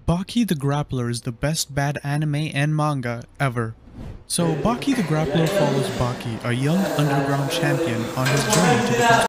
Baki the Grappler is the best bad anime and manga ever. So Baki the Grappler follows Baki, a young underground champion, on his journey to become